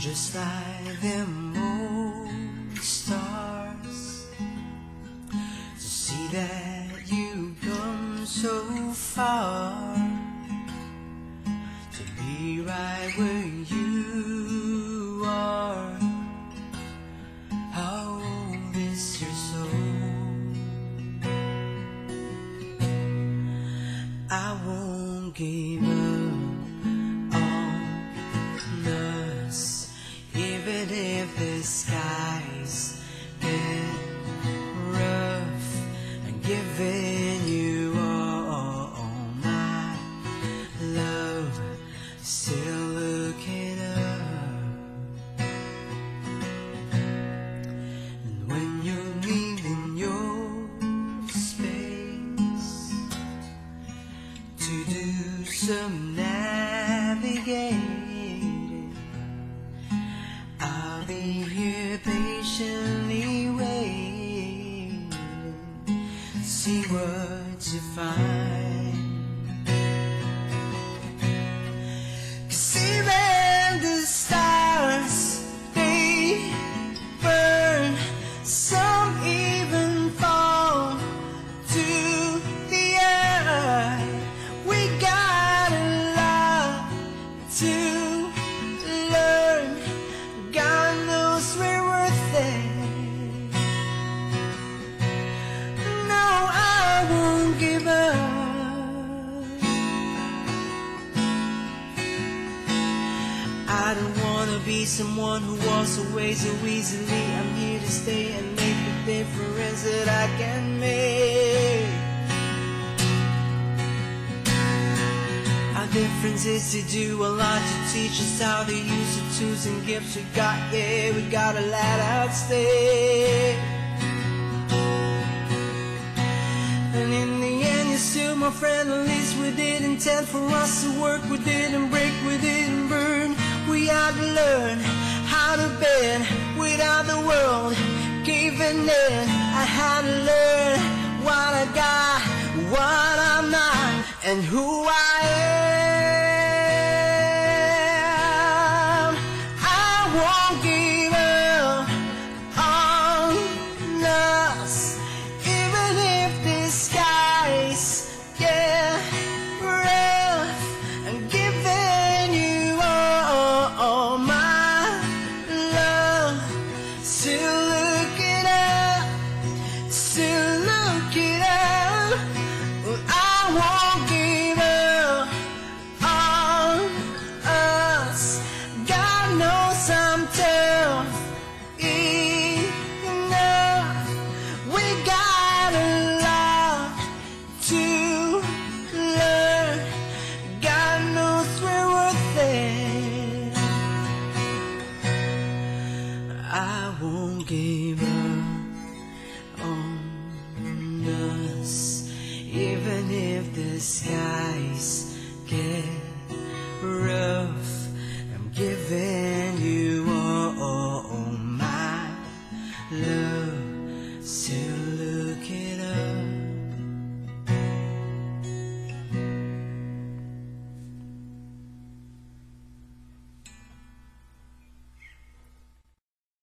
just like them old stars, to see that you've come so far, to be right where you are. How old is your soul? I won't give up on us, even if the skies get rough. And giving you all my love, still looking up. And when you're leaving your space to do some navigating, I'll be here patiently waiting to see what you find. 'Cause even the stars, they burn, some even fall to the earth. We got a lot to learn. God knows we're worth it. No, I won't give up. I don't wanna be someone who walks away so easily. I'm here to stay and make the difference that I can make. Our difference is to do a lot to teach us how to use the tools and gifts we got. Yeah, we got a lot at stake. And in the end, you're still my friend. At least we did intend for us to work. We didn't break, we didn't burn. We had to learn how to bend without the world giving in. I had to learn what I got, what I'm not, and who